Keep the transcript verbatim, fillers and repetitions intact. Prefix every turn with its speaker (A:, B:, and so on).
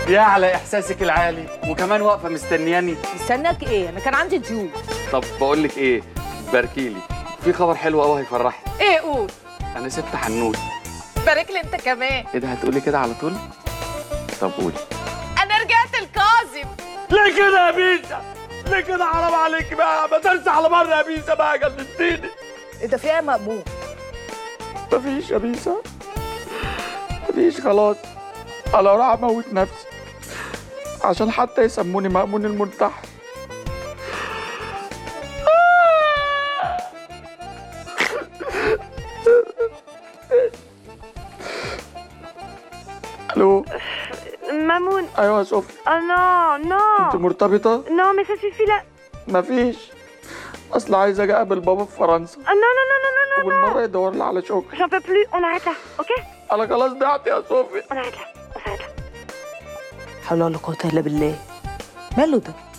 A: يا على احساسك العالي، وكمان واقفه مستنياني.
B: مستناك ايه؟ انا كان عندي ضيوف.
A: طب بقول لك ايه، باركيلي، في خبر حلو قوي هيفرحك.
B: ايه قول؟
A: انا سبت حنوت.
B: بارك لي انت كمان.
A: ايه ده، هتقولي كده على طول؟ طب قولي.
B: انا رجعت الكاظم.
A: ليه كده يا بيسا؟ ليه كده؟ حرام عليك بقى، ما ترسي على بره يا بيسا بقى، جننتيني.
B: ايه ده، في ايه يا مقبول؟
A: مفيش يا بيسا، مفيش خلاص. انا راح اموت نفسي عشان حتى يسموني مأمون المنتحر. الو
C: مامون.
A: ايوه يا صوفي.
C: اه نو نو.
A: انت مرتبطه؟
C: نو مي سا سوفي لا.
A: مفيش، اصل عايز اجي اقابل بابا في فرنسا.
C: نو نو نو نو نو
A: والمره يدور لي على شغل.
C: j'en peux plus on arrête là ok.
A: انا خلاص ضعت يا صوفي.
C: on arrête là on s'arrête là.
B: حول ولا قوة الا بالله. ماله ده؟